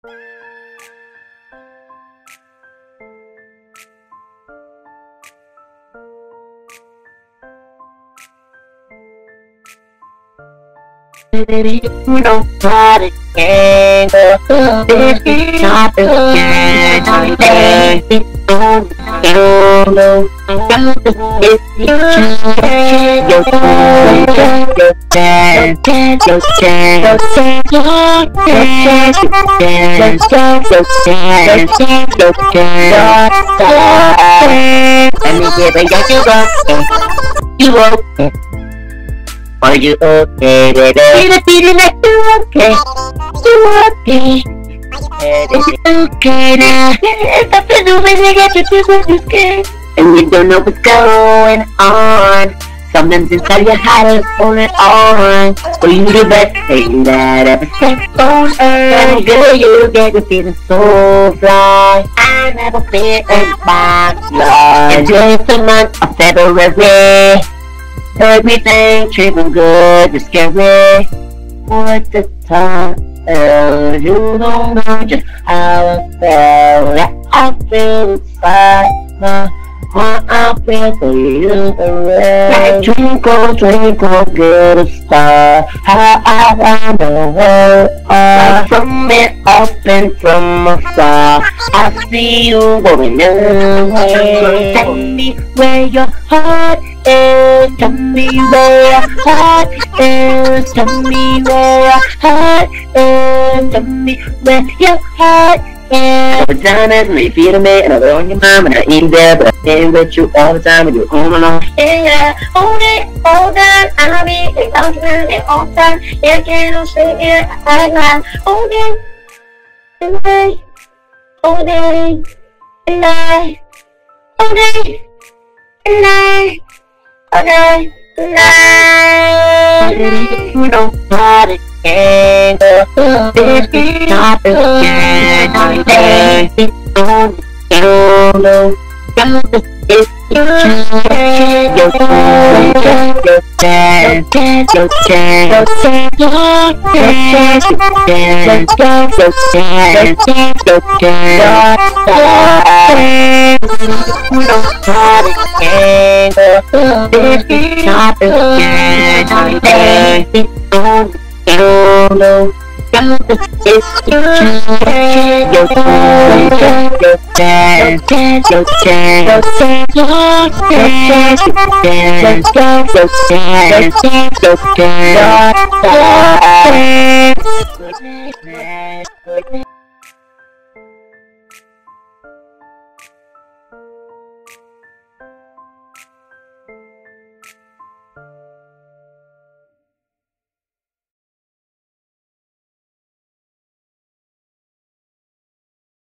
You know how to handle this type of game. If you can, your let me give it you okay. Are you okay, baby? Feeling like you okay. You okay. Is it okay now? If I feel the way they get you just what you scared. And you don't know what's going on. Something's inside your heart is holding on. For you the best thing that ever stepped on earth. Girl, you get me feeling so fly. I never feel in my life. Enjoy the month of February. Everything treating good, just scary. What's the time? You don't know just how I feel. I feel inside my heart. I feel for you the rest. Twinkle, twinkle, little star. How I wonder where you are. From it up and from afar, I see you going away. Tell me where your heart is. Tell me where your heart is. Tell me where your heart is. Tell me where your heart is. Every time as me feel me, and I go on your mind, and I ain't there, but I ain't with you all the time, and you're home alone. Yeah, hold it, hold on, I'll be around you all the time. Yeah, can't stay here, I got hold it, and I, hold it, and I, hold it, and I. Okay, you know how to handle this type of game. You know, if you can, your your